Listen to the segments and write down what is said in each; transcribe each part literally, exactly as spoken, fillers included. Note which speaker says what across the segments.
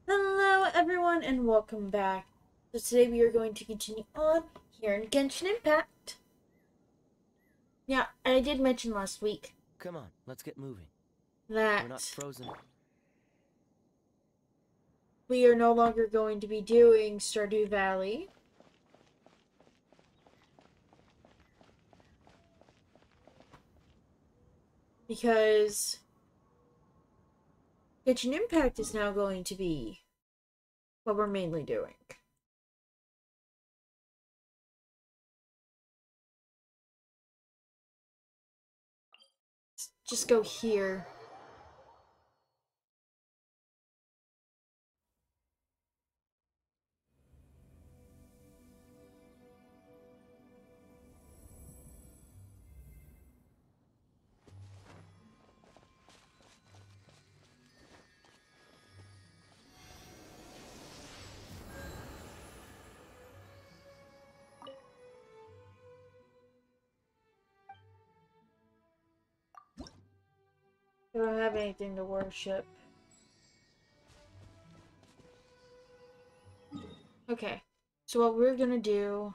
Speaker 1: Hello everyone and welcome back. So today we are going to continue on here in Genshin Impact. Yeah, I did mention last week
Speaker 2: Come on, let's get moving.
Speaker 1: that
Speaker 2: We're not frozen.
Speaker 1: we are no longer going to be doing Stardew Valley. Because Genshin Impact is now going to be what we're mainly doing. Let's just go here. I don't have anything to worship. Okay, so what we're gonna do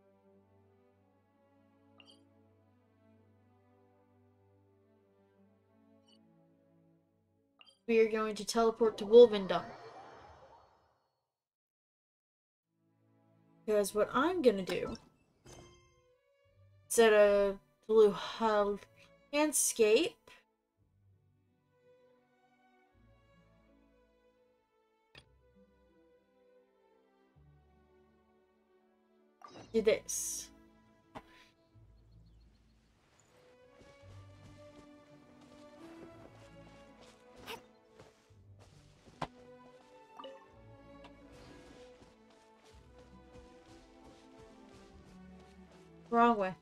Speaker 1: we are going to teleport to Wolvendom. Because what I'm gonna do, instead of blue hell landscape, do this. Wrong way.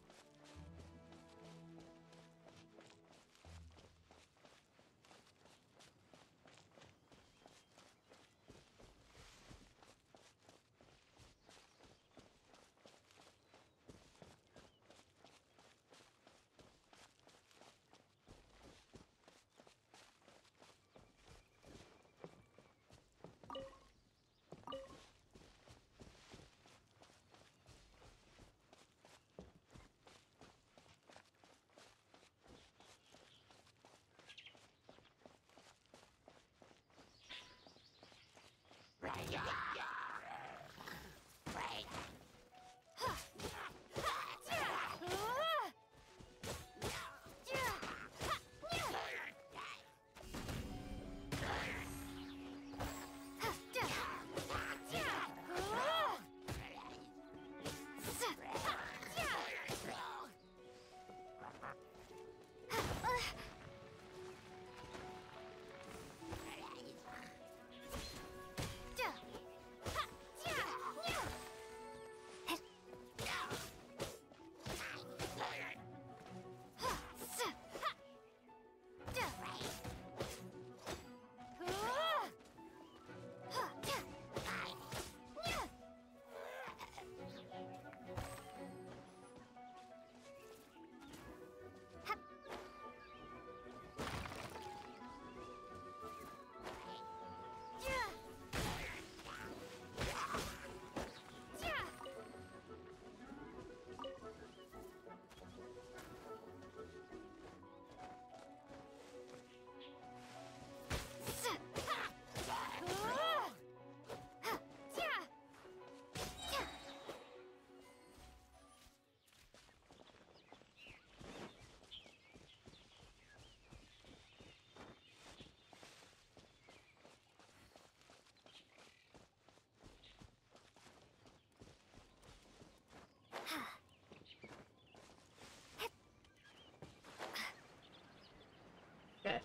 Speaker 1: Okay.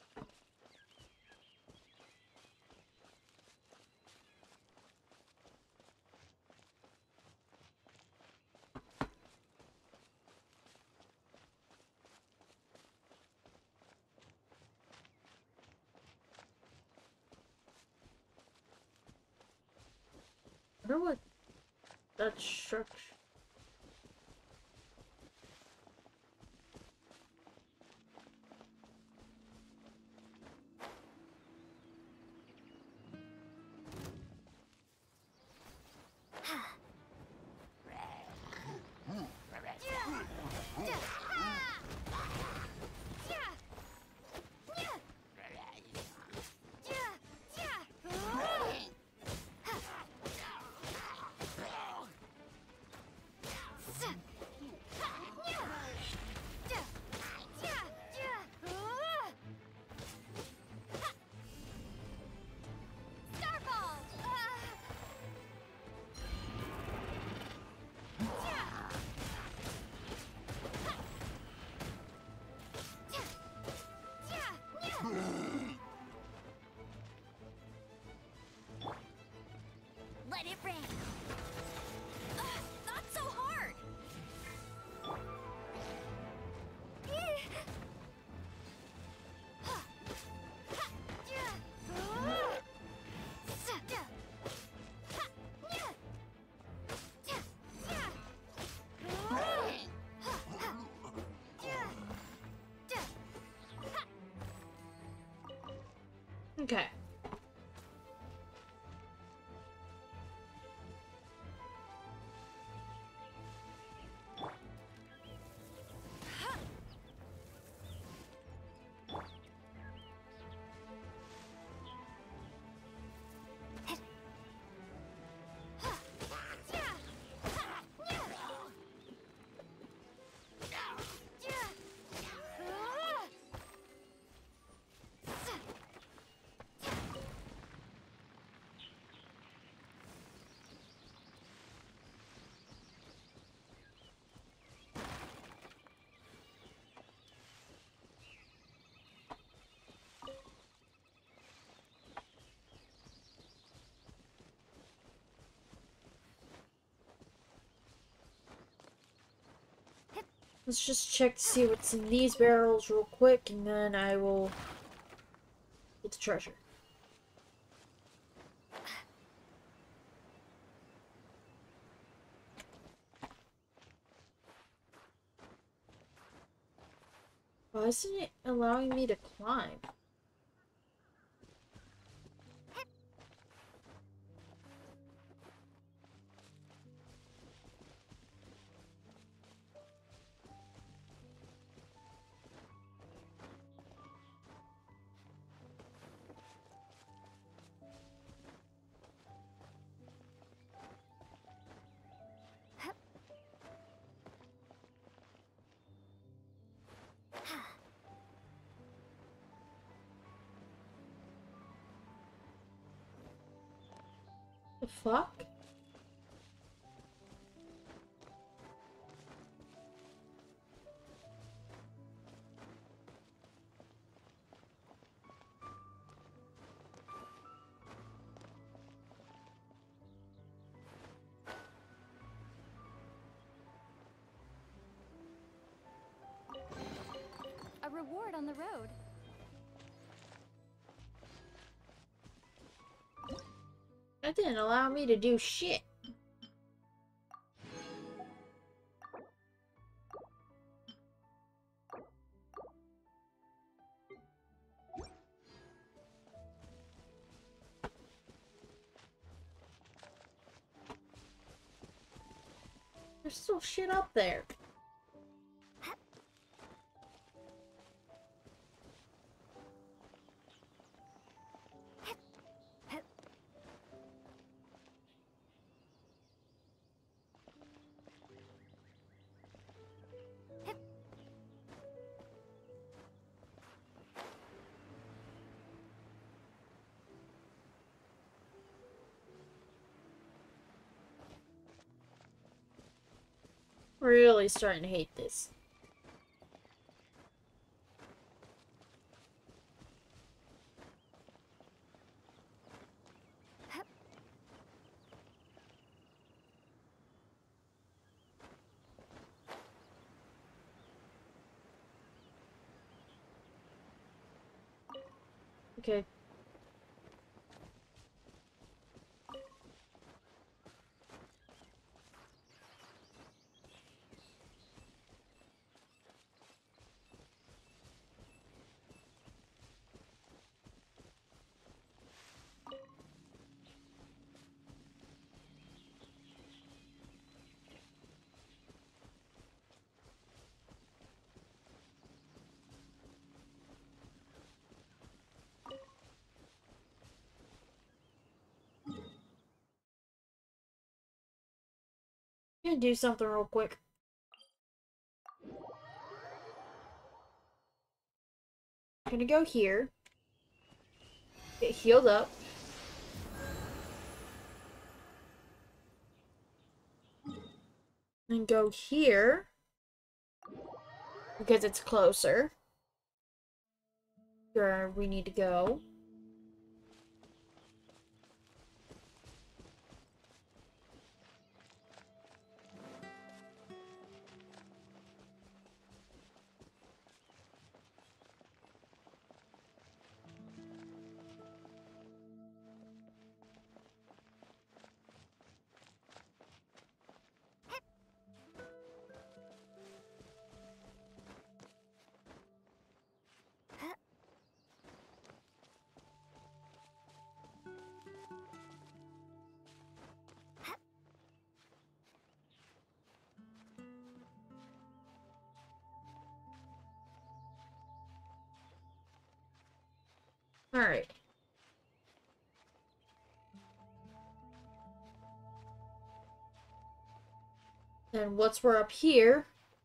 Speaker 1: I wonder what that structure. Okay. Let's just check to see what's in these barrels real quick, and then I will get the treasure. Why isn't it allowing me to climb? The fuck?
Speaker 3: A reward on the road.
Speaker 1: That didn't allow me to do shit. There's still shit up there. Really starting to hate this. Okay. I'm gonna do something real quick. I'm gonna go here. Get healed up. And go here. Because it's closer. Where we need to go. Alright. Then once we're up here,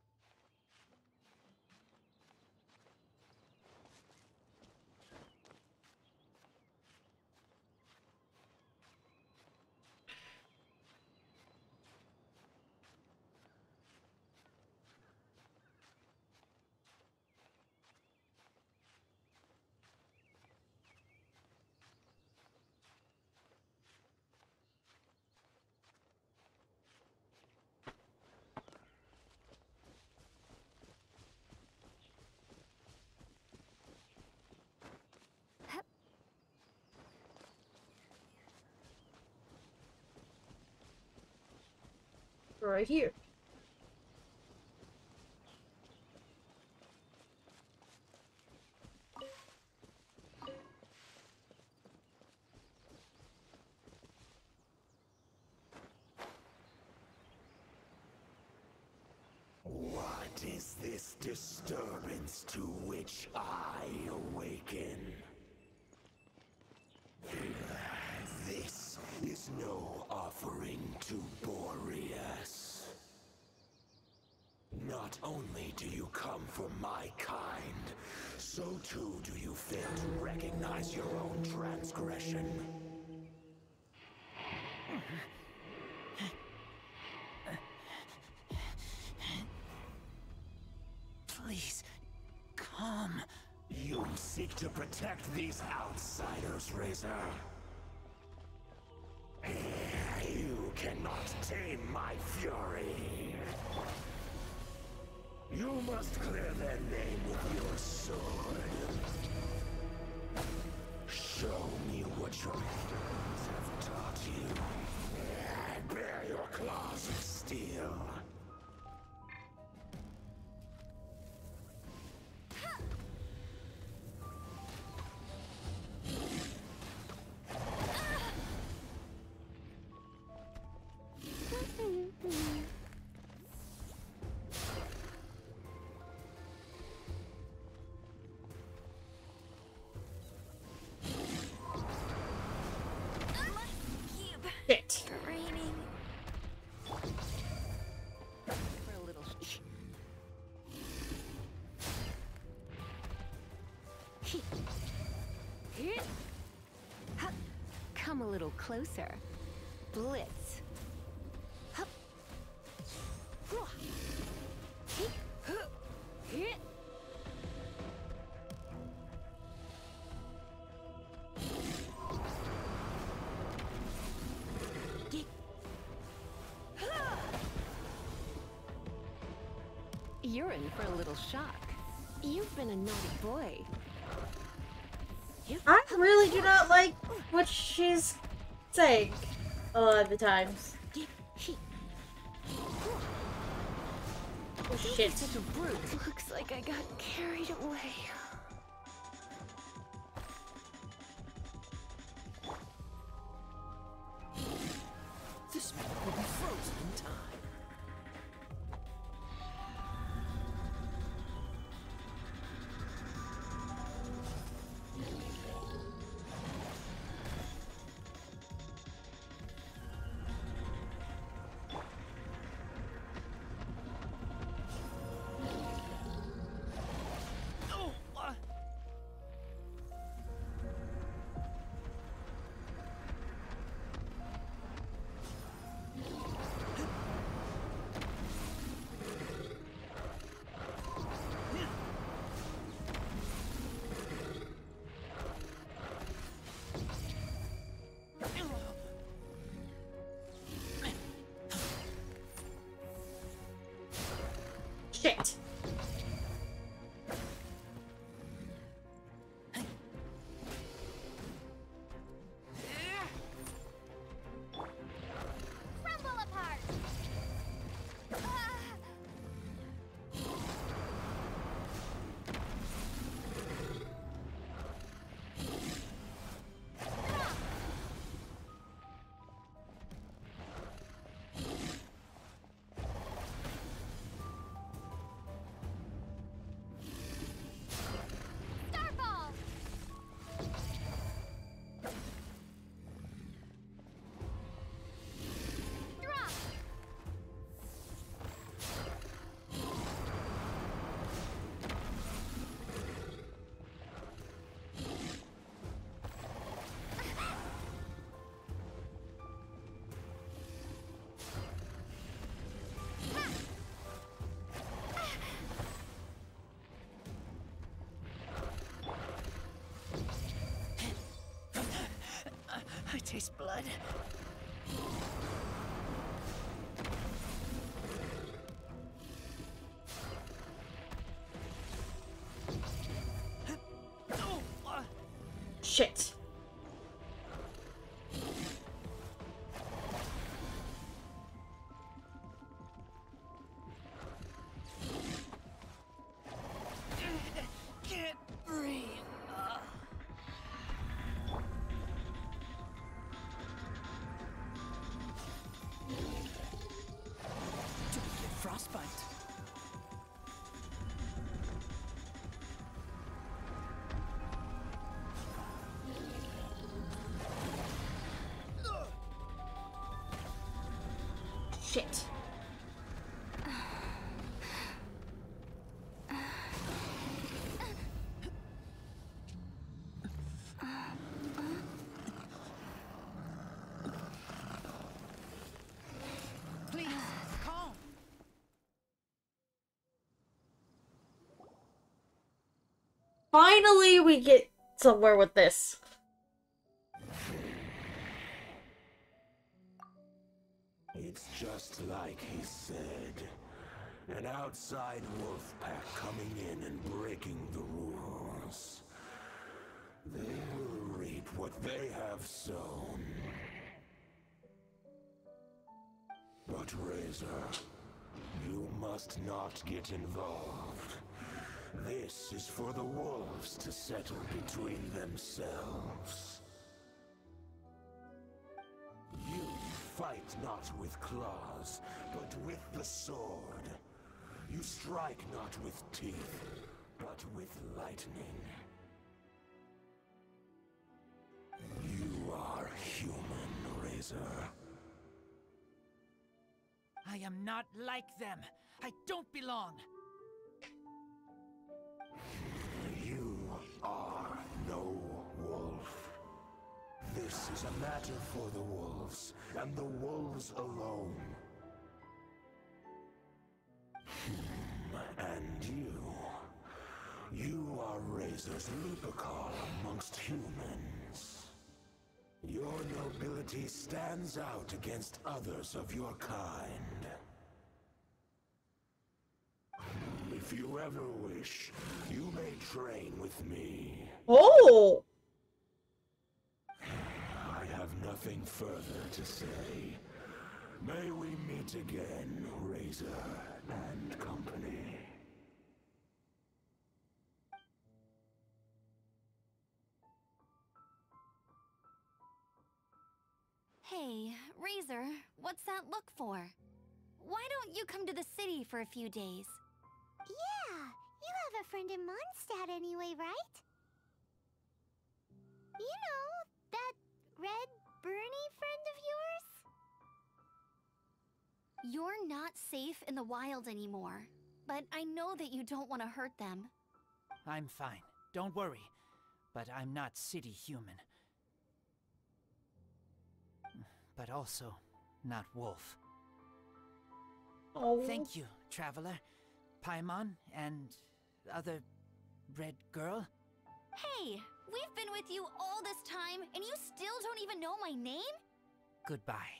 Speaker 1: right here.
Speaker 4: What is this disturbance to which I awaken? This is no offering to Boreas. Not only do you come from my kind, so too do you fail to recognize your own transgression.
Speaker 2: Please, come.
Speaker 4: You seek to protect these outsiders, Razor. You cannot tame my fury. You must clear their name with your sword. Show me what your hands have taught you. And bear your claws of steel.
Speaker 1: Shit.
Speaker 3: Raining.
Speaker 2: For a little.
Speaker 3: Come a little closer. Blitz. Hup. You're in for a little shock. You've been a naughty boy.
Speaker 1: I really do not like what she's saying a lot of the times. Oh shit.
Speaker 3: Such a brute. Looks like I got carried away.
Speaker 2: This man will be frozen in time.
Speaker 1: Shit.
Speaker 3: Crumble apart.
Speaker 2: taste blood.
Speaker 1: Shit.
Speaker 2: Can't breathe. Ugh. Do we get frostbite?
Speaker 1: Shit.
Speaker 2: Please, calm.
Speaker 1: Finally, we get somewhere with this.
Speaker 4: It's just like he said. An outside wolf pack coming in and breaking the rules. They will reap what they have sown. But Razor, you must not get involved. This is for the wolves to settle between themselves. You fight not with claws, but with the sword. You strike not with teeth, but with lightning. You are human, Razor.
Speaker 2: I am not like them. I don't belong.
Speaker 4: You are no wolf. This is a matter for the wolves, and the wolves alone. Hmm, and you... You are Razor's Lupercal amongst humans. Your nobility stands out against others of your kind. If you ever wish, you may train with me.
Speaker 1: Oh!
Speaker 4: I have nothing further to say. May we meet again, Razor and company.
Speaker 3: Hey, Razor, what's that look for? Why don't you come to the city for a few days?
Speaker 5: Yeah, you have a friend in Mondstadt anyway, right? You know, that red Bernie friend of yours?
Speaker 3: You're not safe in the wild anymore, but I know that you don't want to hurt them.
Speaker 2: I'm fine. Don't worry. But I'm not city human. But also not wolf.
Speaker 1: Oh.
Speaker 2: Thank you, traveler. Paimon and other red girl.
Speaker 3: Hey, we've been with you all this time, and you still don't even know my name?
Speaker 2: Goodbye.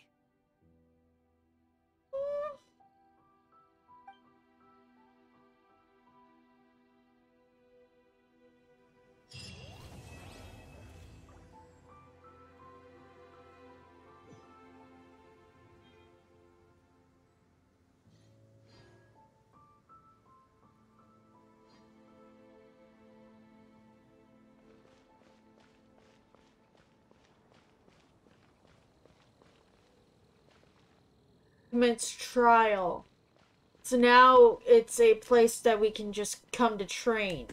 Speaker 1: Commence trial. So now it's a place that we can just come to train.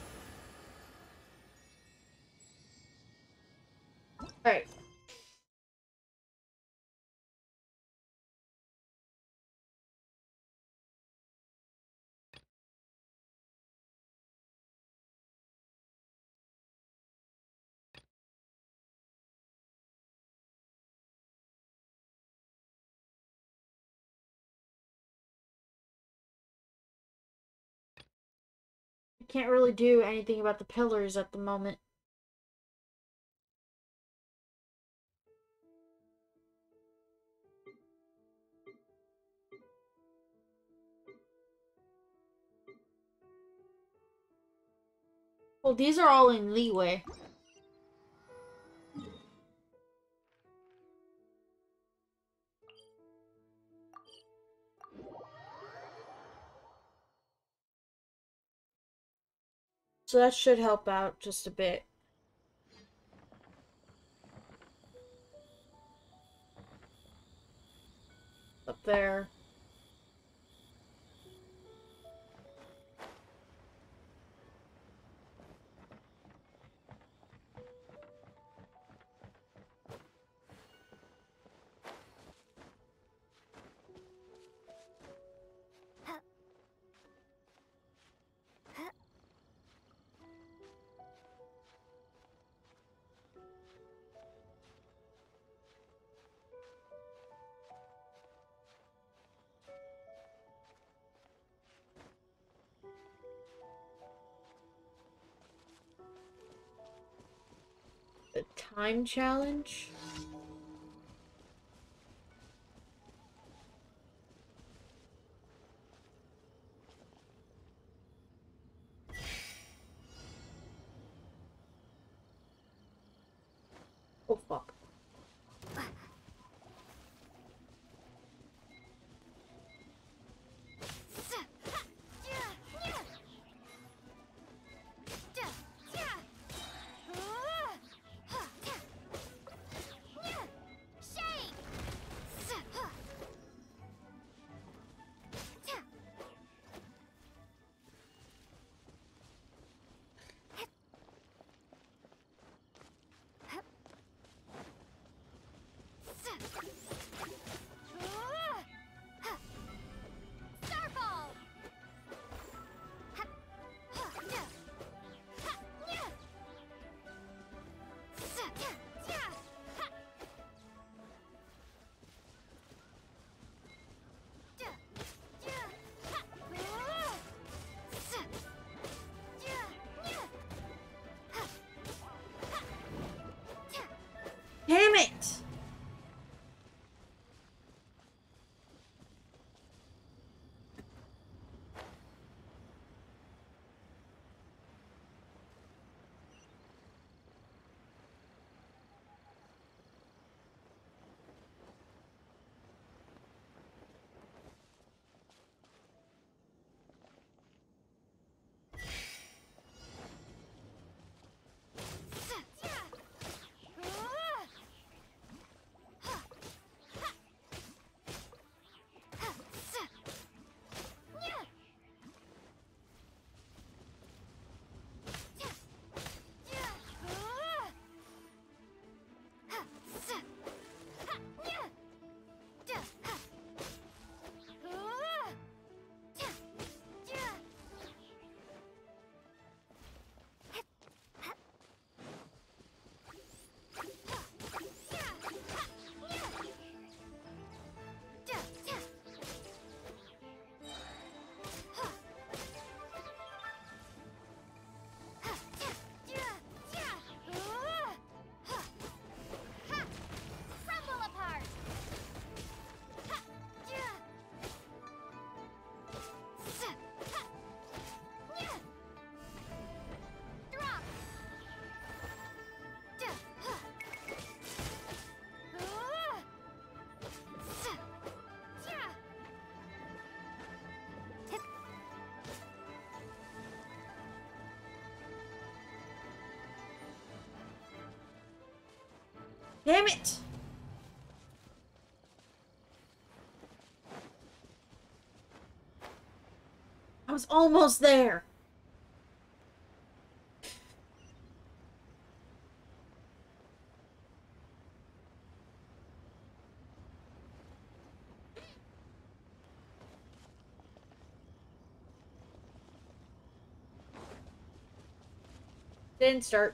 Speaker 1: Alright. can't really do anything about the pillars at the moment. Well, these are all in leeway. So that should help out just a bit. Up there. The time challenge. Oh fuck. Damn it! Damn it! I was almost there. Didn't start.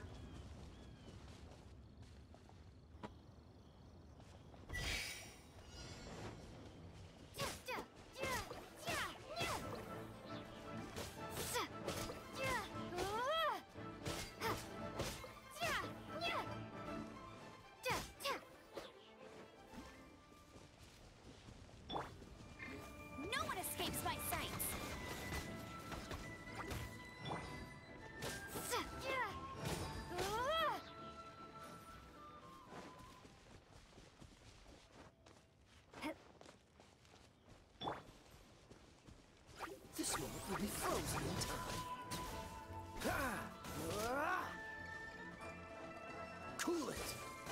Speaker 2: sword will be frozen in time. Cool it.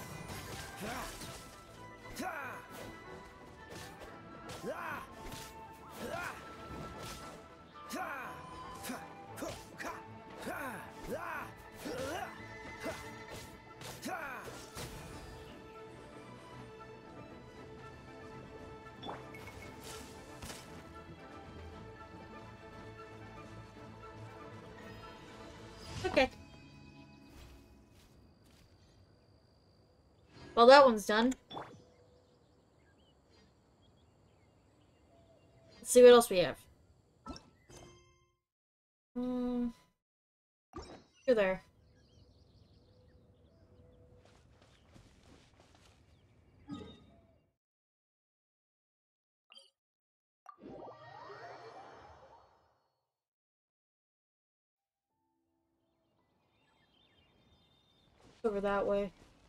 Speaker 1: Okay. Well, that one's done. Let's see what else we have. Hmm. You're there. Over that way.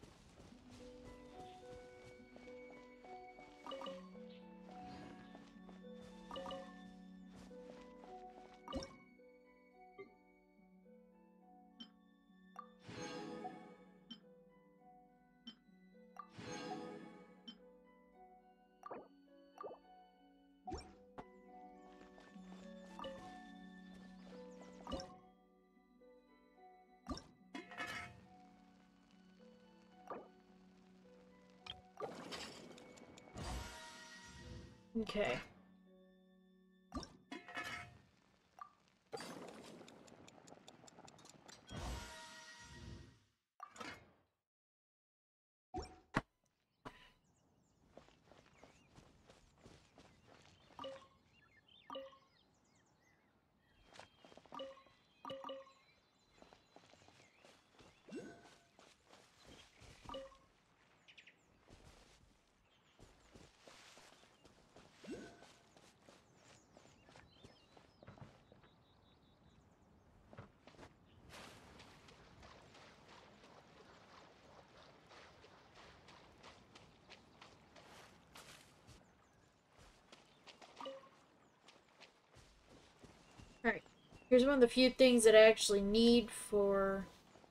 Speaker 1: Okay. Alright. Here's one of the few things that I actually need for...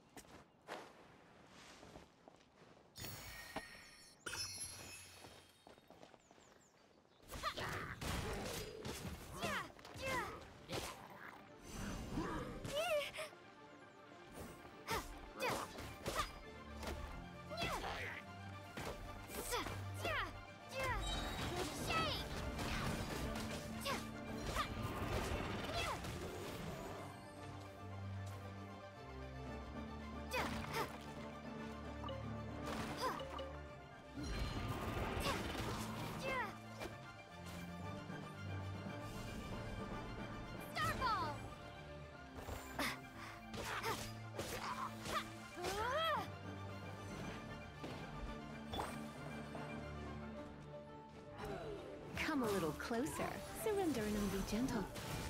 Speaker 6: Come a little closer. Surrender and be gentle.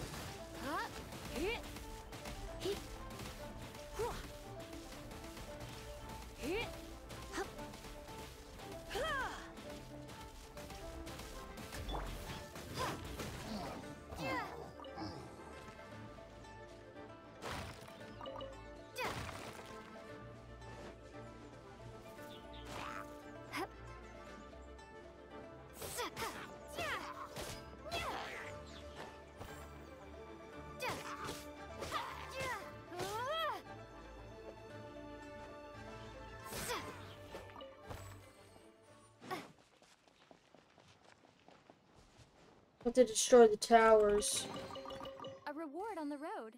Speaker 1: Have to destroy the towers.
Speaker 3: A reward on the road.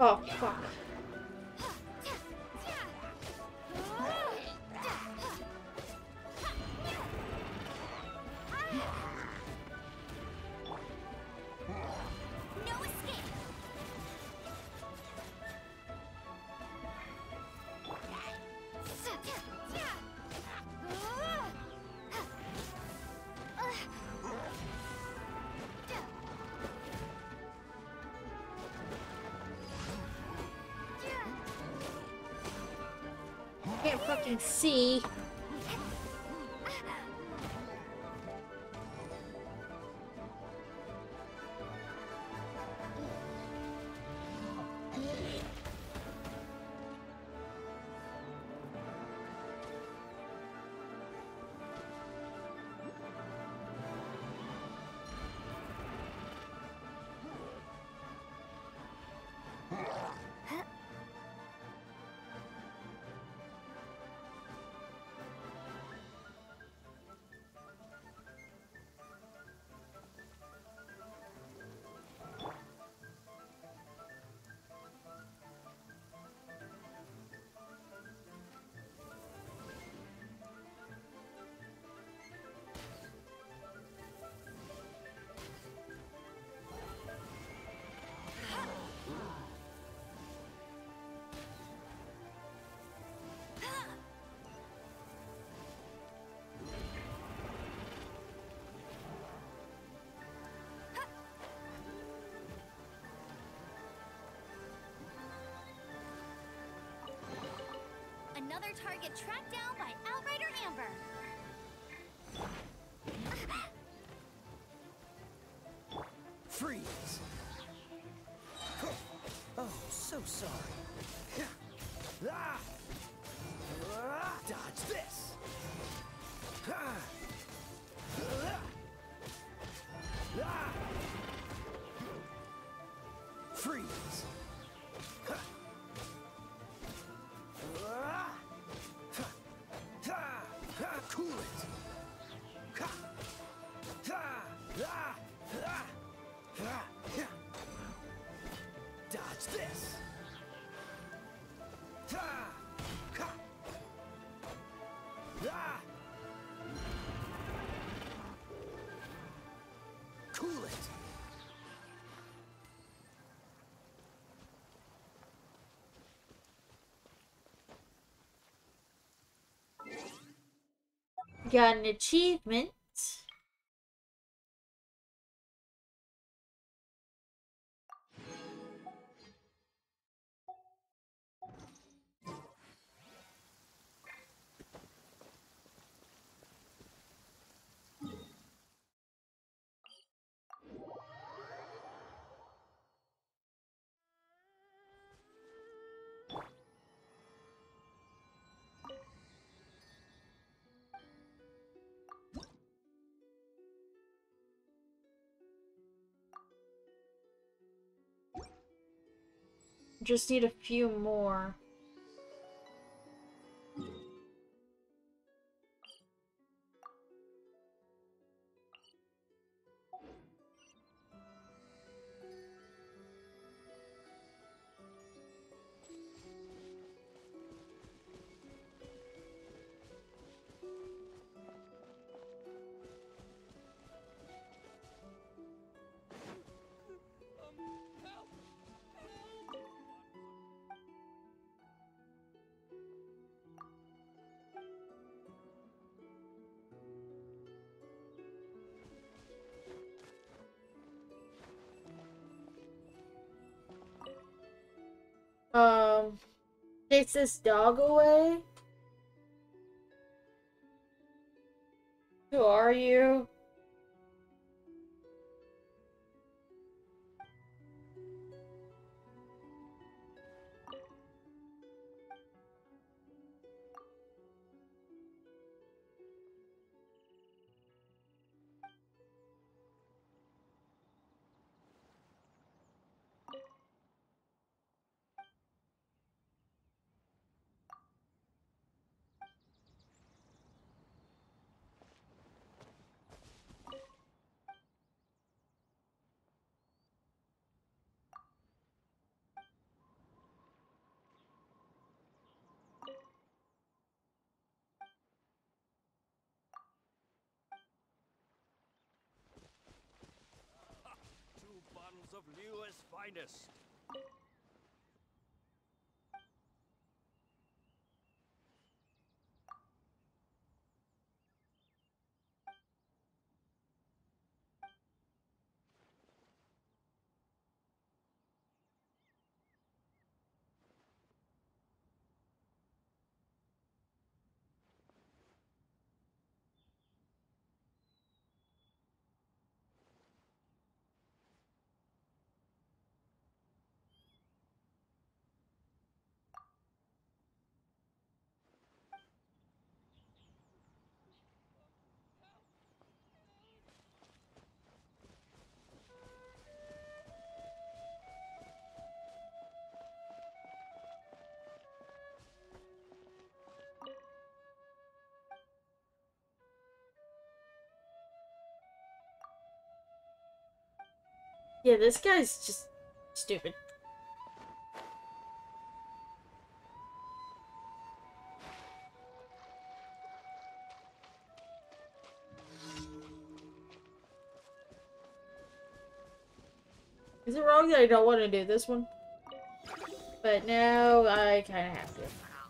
Speaker 1: Oh, fuck.
Speaker 3: No escape.
Speaker 1: Can't fucking see.
Speaker 3: Another target tracked down by Outrider Amber.
Speaker 2: Freeze! Oh, so sorry. Ah! Ah! Dodge this! Ah! Ah! Freeze! Cool it! Dodge this! Cool it!
Speaker 1: Got an achievement. Just need a few more. Um, takes this dog away? Who are you?
Speaker 7: Liu's finest.
Speaker 1: Yeah, this guy's just stupid. Is it wrong that I don't want to do this one? But now I kind of have to.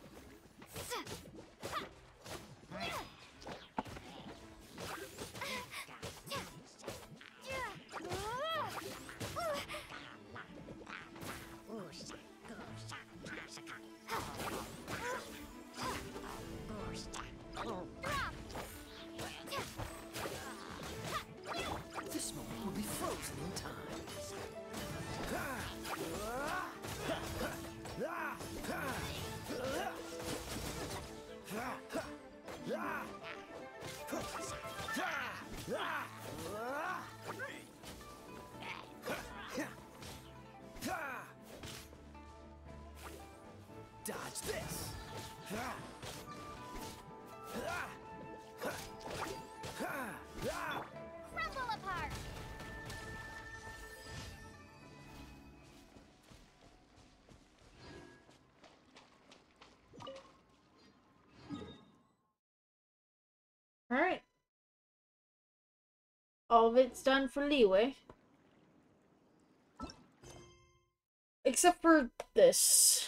Speaker 8: This moment will be frozen in time. Dodge this.
Speaker 3: Crumble apart!
Speaker 1: Alright. All of it's done for Leeway. Except for this.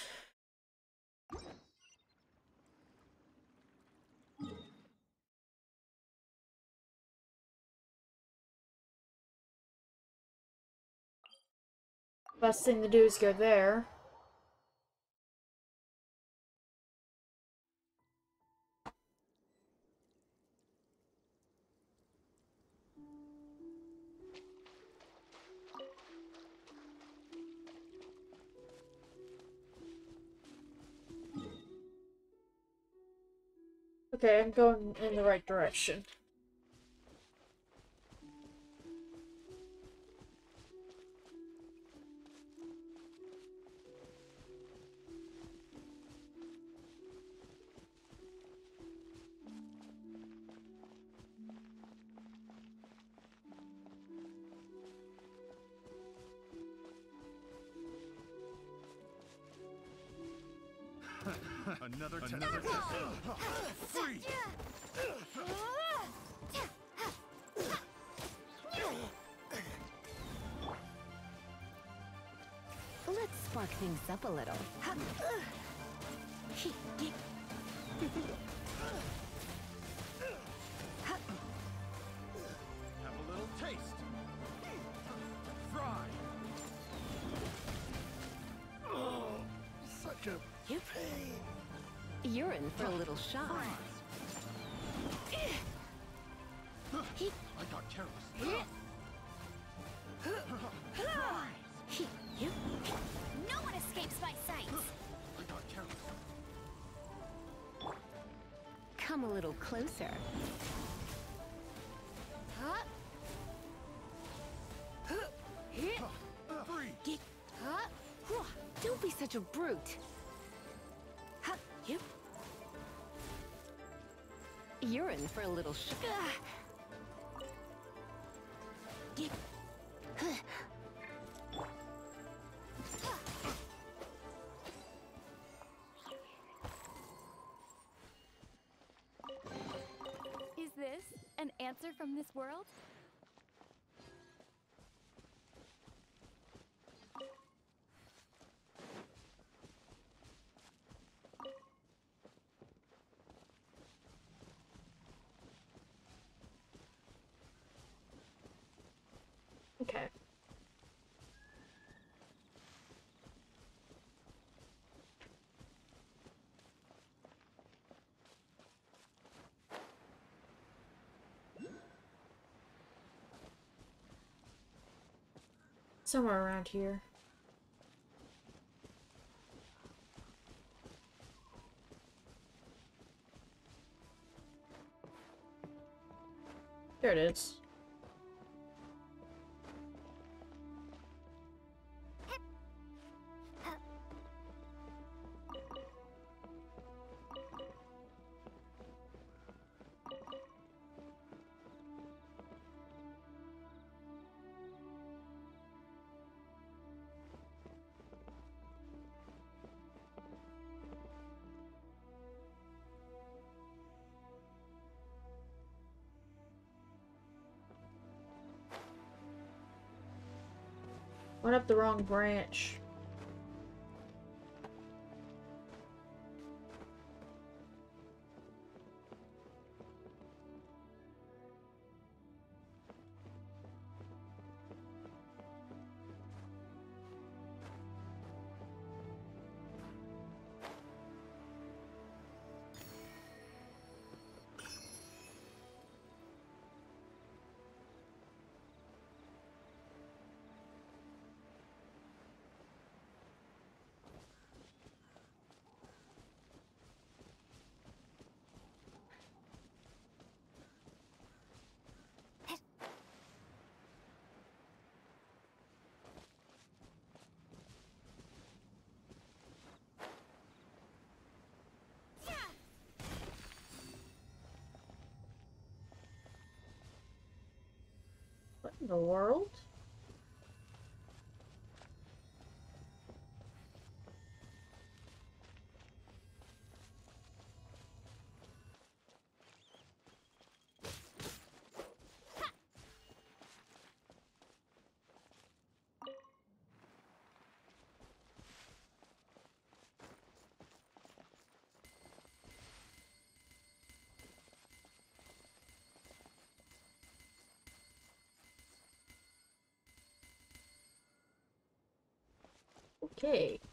Speaker 1: Best thing to do is go there. Okay, I'm going in the right direction.
Speaker 7: Another Another Free!
Speaker 6: Let's spark things up a little.
Speaker 7: Have a little taste. Fry.
Speaker 8: Oh, such a pain.
Speaker 6: You're in for a little shock.
Speaker 7: I got careless.
Speaker 3: No one escapes my sight!
Speaker 7: I got careless.
Speaker 6: Come a little closer.
Speaker 3: Huh?
Speaker 7: Free!
Speaker 3: Huh?
Speaker 6: Don't be such a brute. You're in for a little shock.
Speaker 3: Is this an answer from this world?
Speaker 1: Okay. Somewhere around here. There it is. Went up the wrong branch. What in the world? Okay.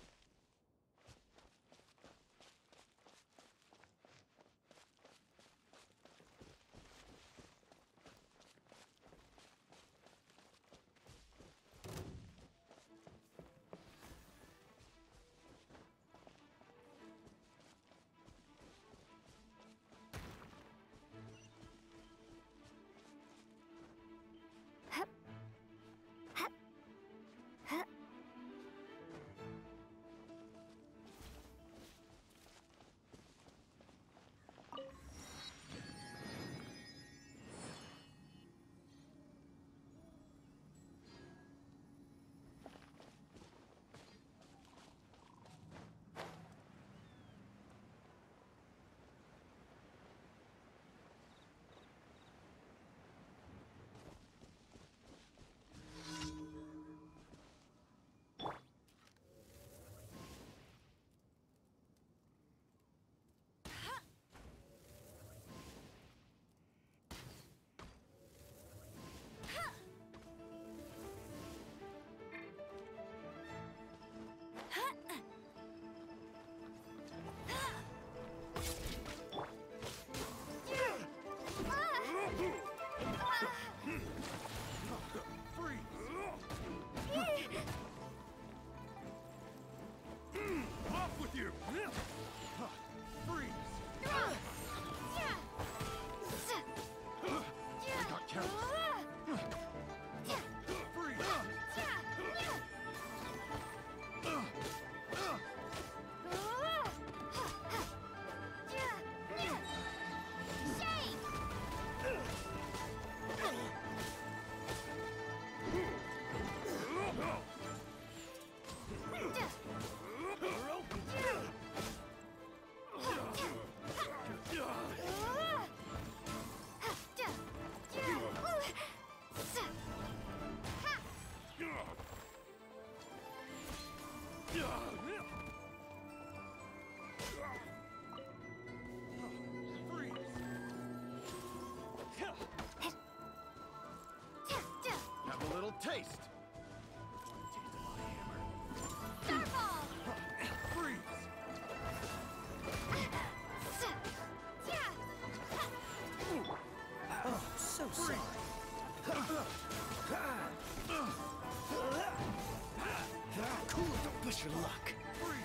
Speaker 8: push your luck.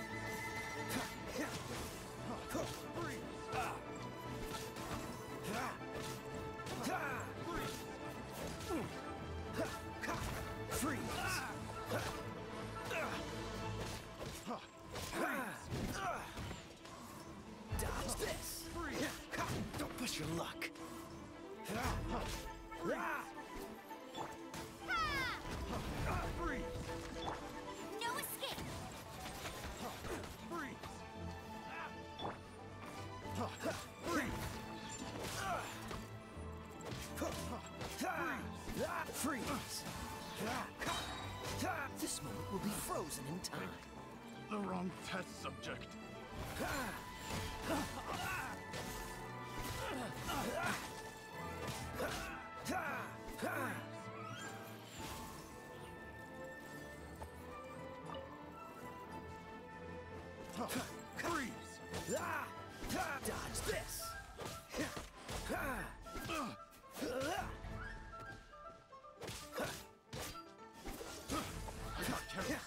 Speaker 8: Freeze! Dodge this! Don't push your luck.
Speaker 3: No escape!
Speaker 8: Freeze! This moment will be frozen in time.
Speaker 7: The wrong test subject. Freeze!
Speaker 8: Dodge this!
Speaker 7: I got careless.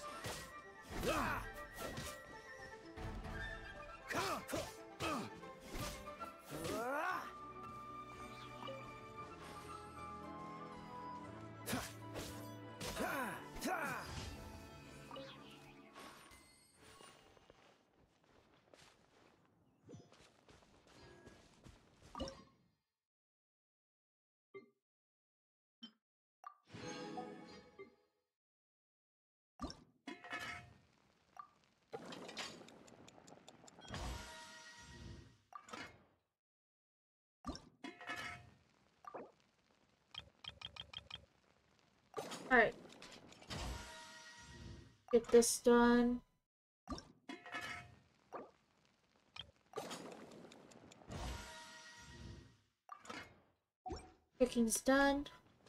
Speaker 1: Alright. Get this done. Cooking's done.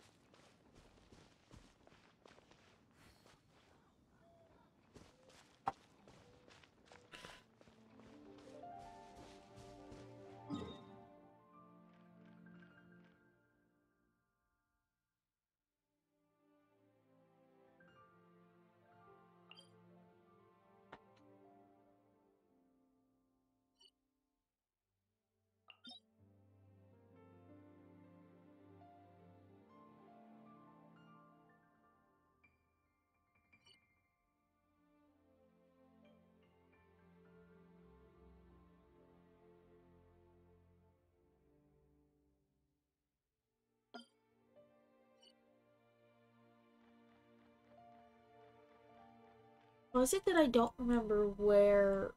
Speaker 1: Was it that I don't remember where...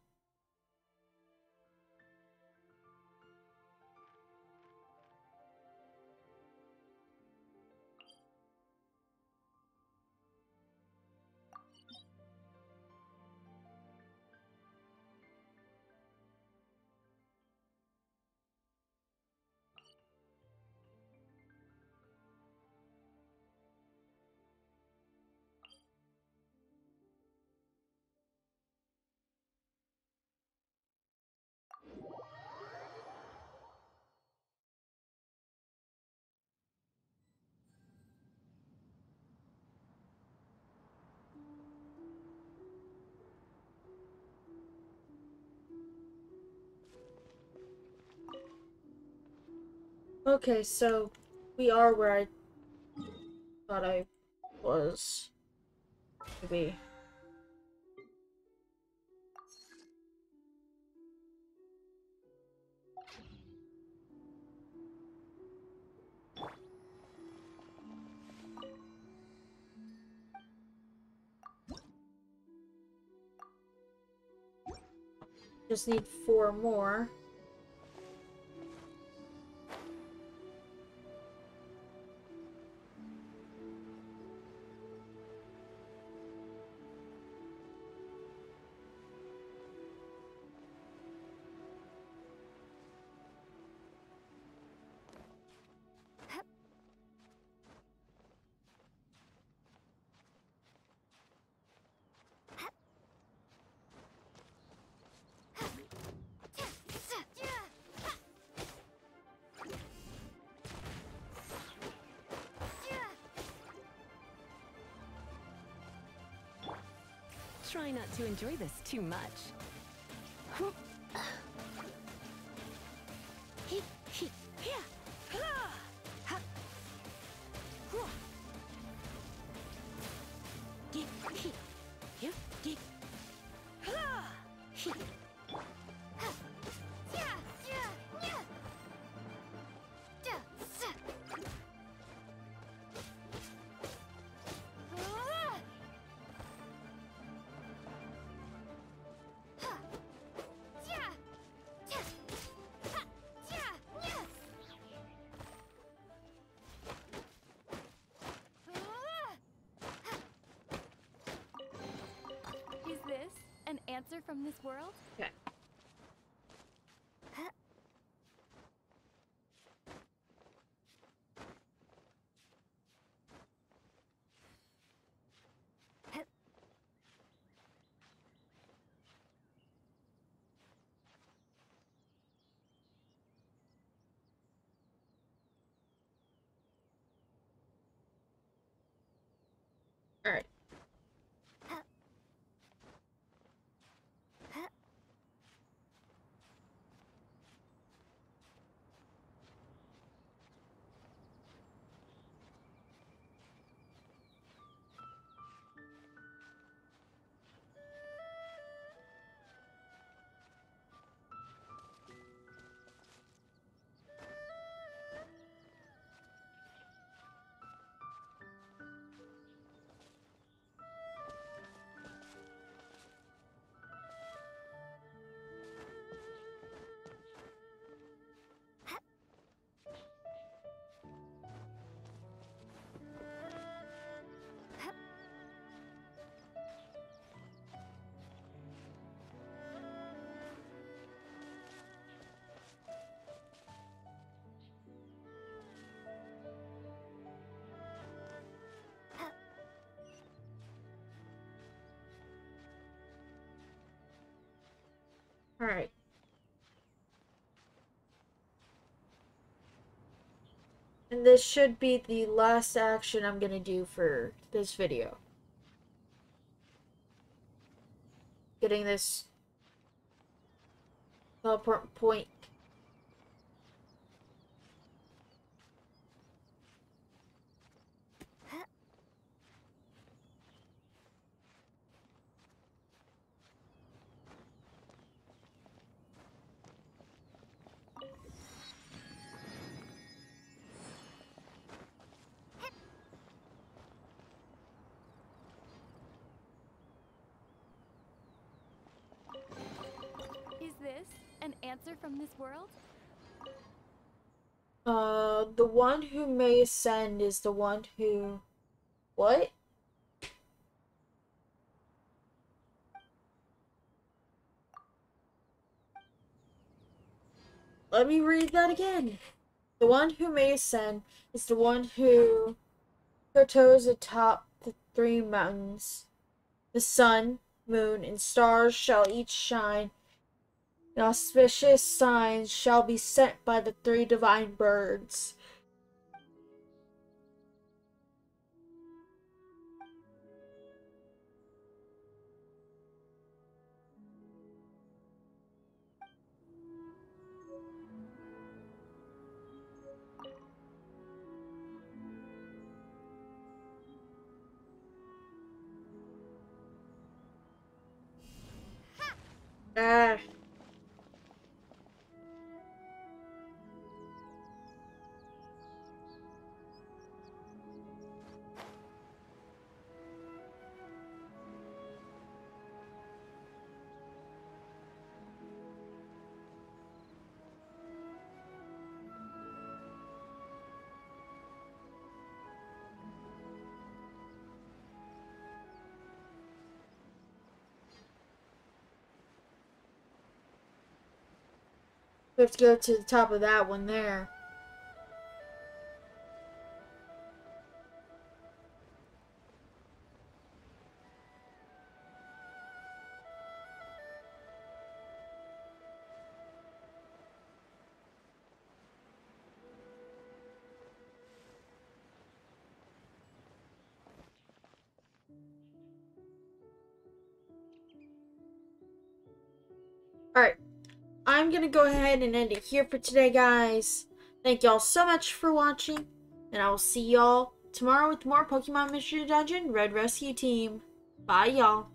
Speaker 1: Okay, so we are where I thought I was to be. Just need four more.
Speaker 6: Try not to enjoy this too much.
Speaker 3: Is this an answer from this world?
Speaker 1: Okay. All right. All right. And this should be the last action I'm gonna do for this video. Getting this teleport point.
Speaker 3: Is this an answer from this world?
Speaker 1: Uh, the one who may ascend is the one who... What? Let me read that again. The one who may ascend is the one who toes atop the three mountains. The sun, moon, and stars shall each shine, and auspicious signs shall be sent by the three divine birds. Ah. We have to go to the top of that one there. Alright, I'm gonna go ahead and end it here for today, guys. Thank y'all so much for watching, and I will see y'all tomorrow with more Pokemon Mystery Dungeon Red Rescue Team. Bye, y'all.